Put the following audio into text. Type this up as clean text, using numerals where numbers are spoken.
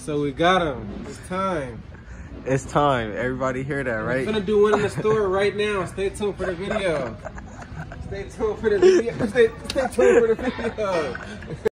So we got him. It's time. It's time. Everybody hear that, right? We're gonna do one in the store right now. Stay tuned for the video. Stay tuned for the video. Stay tuned for the video.